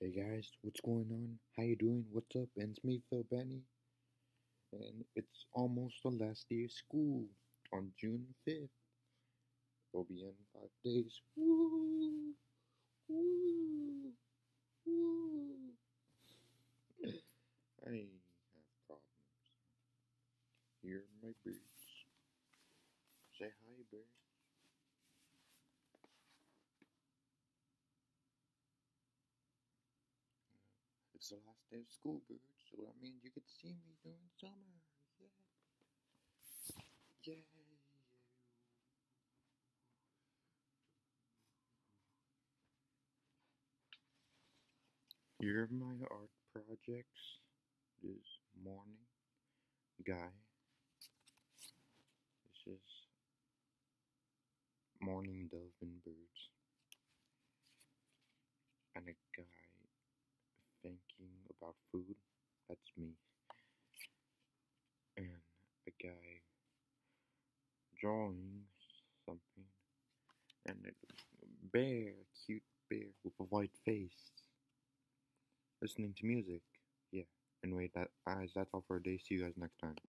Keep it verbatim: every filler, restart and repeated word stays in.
Hey guys, what's going on? How you doing? What's up? And it's me, Phil Benny, and it's almost the last day of school on June fifth. We'll be in five days. Woo! Woo! Woo! I have problems. Here are my birds. Say hi, bird. It's the last day of school, bird, so that means you get to see me during summer. Yeah. Yay! Here are my art projects. This morning guy. This is morning dove and birds. And a guy thinking about food. That's me. And a guy drawing something. And a bear, a cute bear with a white face. Listening to music. Yeah. Anyway, that, guys, that's all for today. See you guys next time.